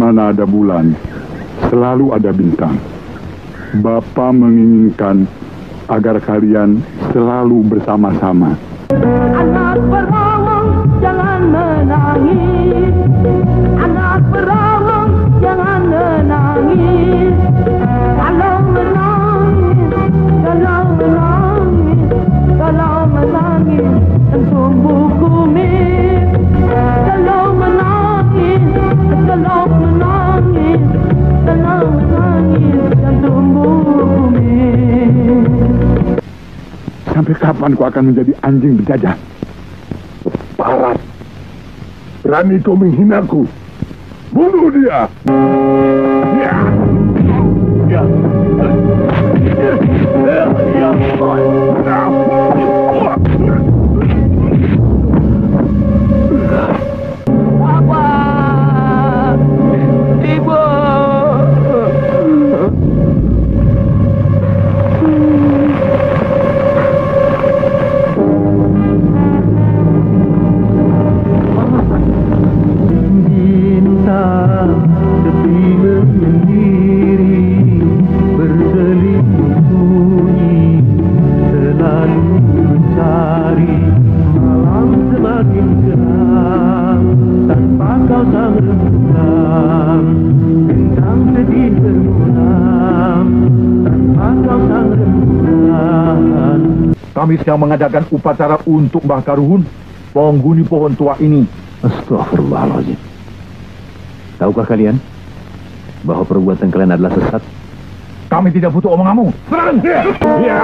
mana ada bulan, selalu ada bintang. Bapa menginginkan agar kalian selalu bersama-sama. Anak perawan jangan menangis, anak perawan jangan menangis. Kalau menangis, kalau menangis, tumbuh kumis. Kalau menangis, tumbuh kumis. Sampai kapan kau akan menjadi anjing berjajah? Parat, berani kau menghinaku. Bunuh dia. Ya. Ya. Bapak, Ibu. Kami sedang mengadakan upacara untuk Mbah Karuhun, penghuni pohon tua ini. Astagfirullahaladzim. Tahukah kalian bahwa perbuatan kalian adalah sesat? Kami tidak butuh omonganmu. Serang! Ya!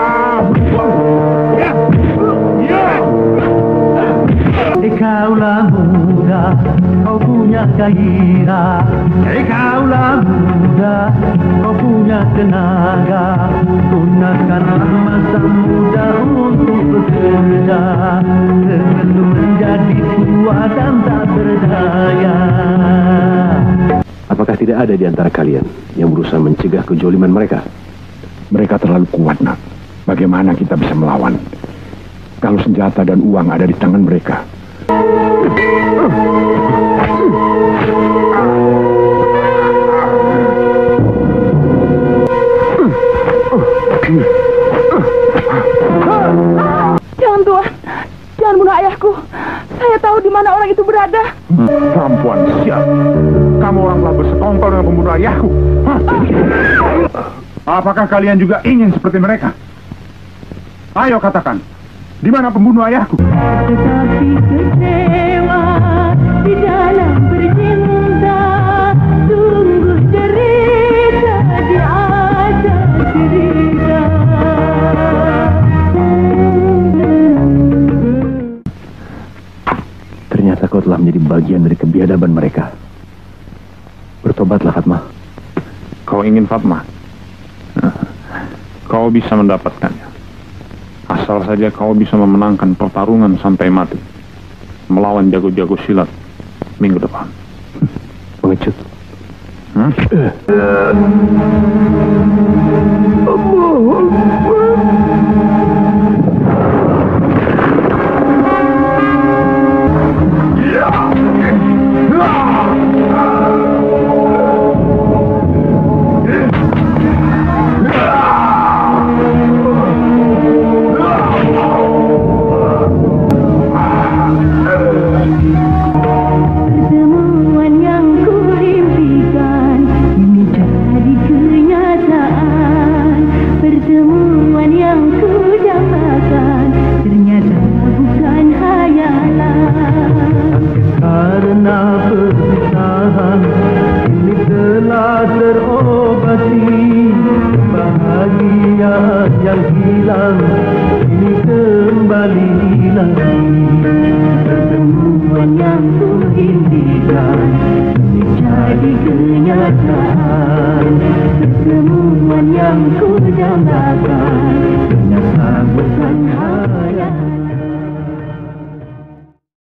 Kaulah muda, kau punya gairah. Kaulah muda, kau punya tenaga. Gunakanlah masa muda untuk bekerja sebelum menjadi tua dan tak berdaya. Apakah tidak ada di antara kalian yang berusaha mencegah kejoliman mereka? Mereka terlalu kuat, Nak. Bagaimana kita bisa melawan kalau senjata dan uang ada di tangan mereka? Jangan, Tuan. Jangan bunuh ayahku. Saya tahu di mana orang itu berada. Perempuan sial. Kamu orang telah bersekongkol dengan pembunuh ayahku. Apakah kalian juga ingin seperti mereka? Ayo katakan, di mana pembunuh ayahku? Tetapi kecewa di dalam bercinta, sungguh derita di atas cerita. Ternyata kau telah menjadi bagian dari kebiadaban mereka. Bertobatlah, Fatma. Kau ingin Fatma? Kau bisa mendapatkannya. Asal saja kau bisa memenangkan pertarungan sampai mati melawan jago-jago silat minggu depan. Pengecut. Yang hilang ini kembali lagi. Pertemuan yang kuimpikan menjadi kenyataan. Pertemuan yang kudambakan ternyata bukan hayal.